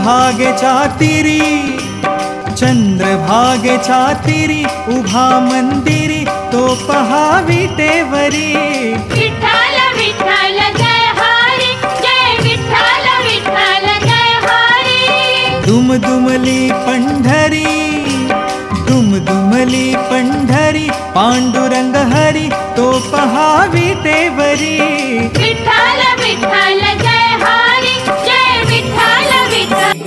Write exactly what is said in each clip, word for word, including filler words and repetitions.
चंद्रभागेच्या तीरी चंद्रभागेच्या तीरी उभा मंदिरी तो पहा विटेवरी। विठ्ठल विठ्ठल जय हरी जय विठ्ठल विठ्ठल जय हरी। दुमदुमली पंढरी दुमदुमली पंढरी पांडुरंग हरी तो पहा विटेवरी। विठ्ठल विठ्ठल जय हरी जय विठ्ठल विठ्ठल।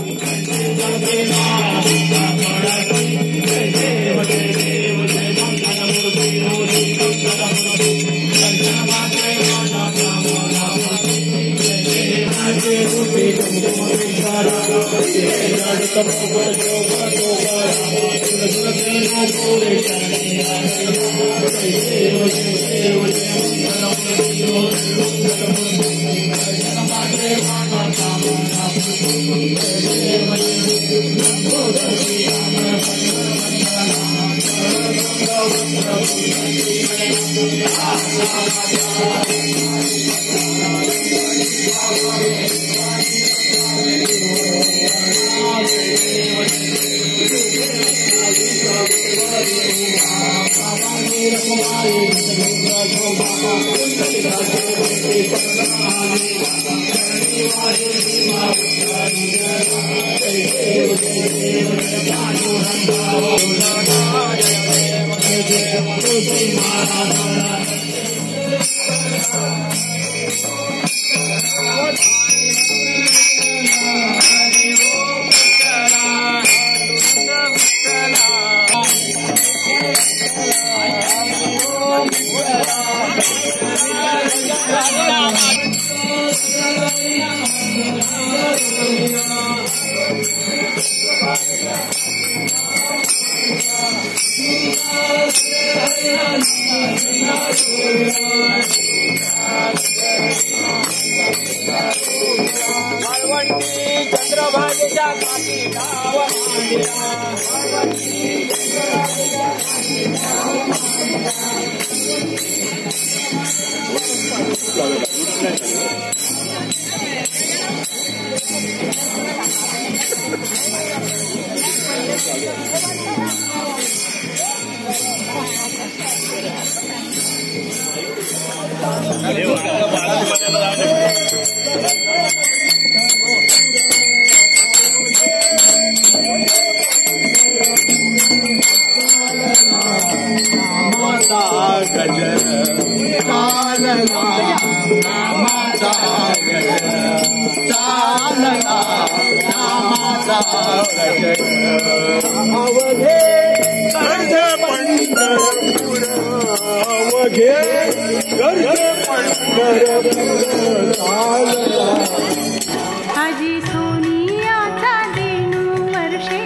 आजी सोनियाचा दिनू वर्षे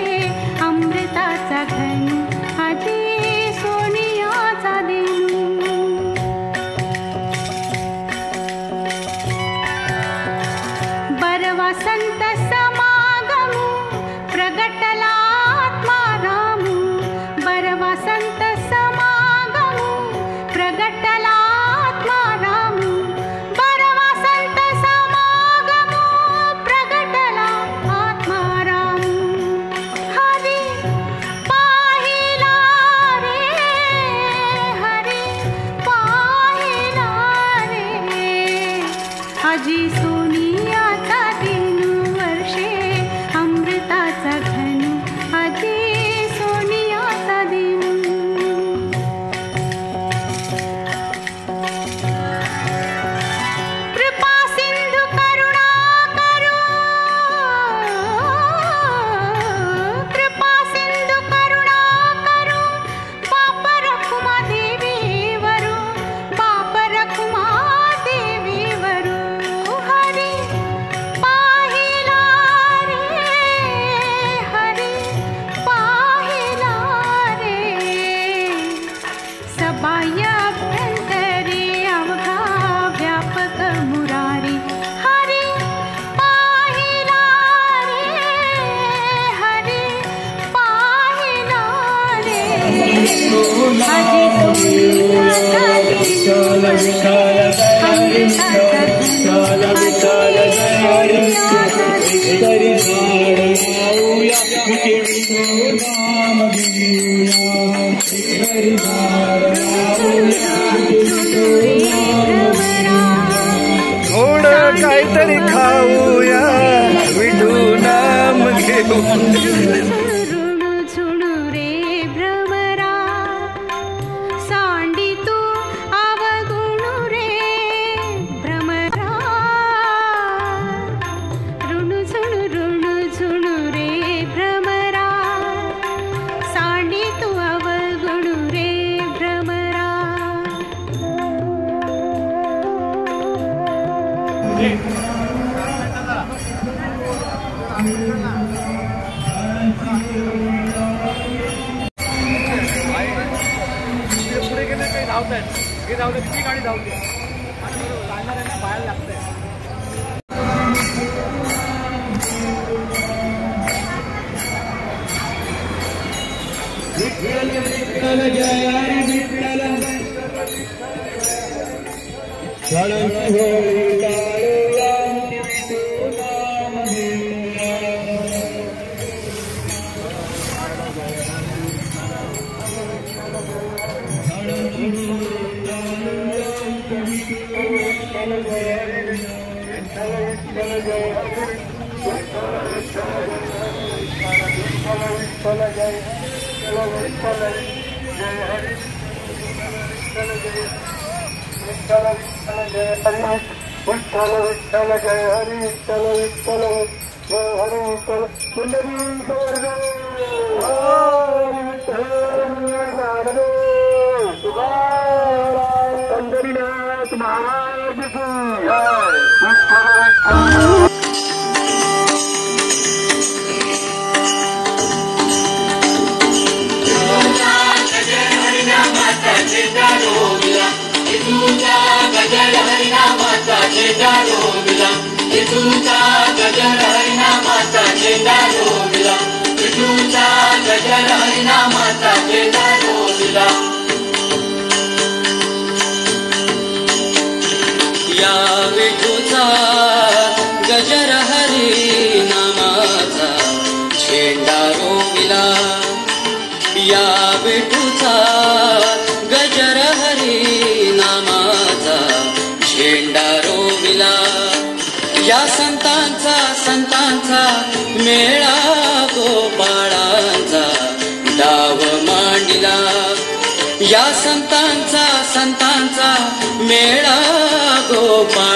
अमृताचा घनू आजी सोनियाचा दिनू। बरवा संत समागमू प्रगटला आत्मा रामू। बरवा संत समागमू प्रगटला आत्मा रामू। बरवा संत समागमू प्रगटला आत्मा रामू। हरी पाहिला रे हरी पाहिला रे आजी सोनियाचा दिनू वर्षे अमृताचा घनू आजी सोनियाचा दिनू। कृपा सिंधू करुणा करू कृपा सिंधू करुणा करू बाप रखुमा देवी वरू बाप रखुमा देवी वरू। हरी पाहिला रे हरी पाहिला रे सबाया अभ्यंतरी अवघा व्यापक मुरारी। हरी पाहिला रे हरी पाहिला रे आजी सोनियाचा दिनू वर्षे अमृताचा घनू आजी सोनियाचा दिनू। नाम घेऊया हरी नाम थोड काहीतरी खाऊया विठू नाम घेऊन या संतांचा संतांचा मेळा गोपाळ